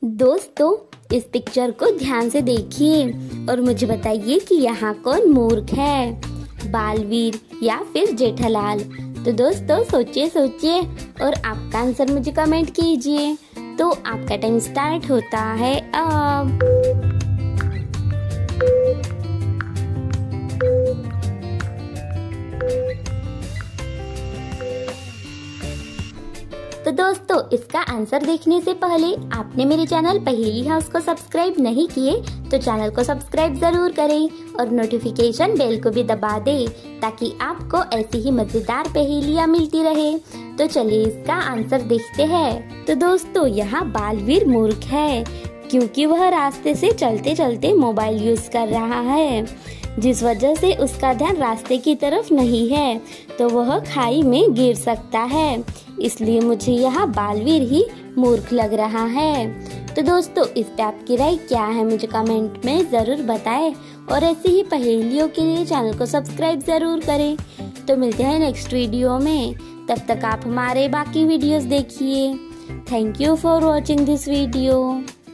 दोस्तों, इस पिक्चर को ध्यान से देखिए और मुझे बताइए कि यहाँ कौन मूर्ख है, बालवीर या फिर जेठालाल। तो दोस्तों सोचिए और आपका आंसर मुझे कमेंट कीजिए। तो आपका टाइम स्टार्ट होता है अब। तो दोस्तों, इसका आंसर देखने से पहले आपने मेरे चैनल पहेली हाउस को सब्सक्राइब नहीं किए तो चैनल को सब्सक्राइब जरूर करें और नोटिफिकेशन बेल को भी दबा दें ताकि आपको ऐसी ही मजेदार पहेलियाँ मिलती रहे। तो चलिए इसका आंसर देखते हैं। तो दोस्तों, यहाँ बालवीर मूर्ख है क्योंकि वह रास्ते से चलते चलते मोबाइल यूज कर रहा है, जिस वजह से उसका ध्यान रास्ते की तरफ नहीं है, तो वह खाई में गिर सकता है। इसलिए मुझे यहाँ बालवीर ही मूर्ख लग रहा है। तो दोस्तों, इस पे आपकी राय क्या है मुझे कमेंट में जरूर बताएं और ऐसी ही पहेलियों के लिए चैनल को सब्सक्राइब जरूर करें। तो मिलते हैं नेक्स्ट वीडियो में, तब तक आप हमारे बाकी वीडियोस देखिए। Thank you for watching this video.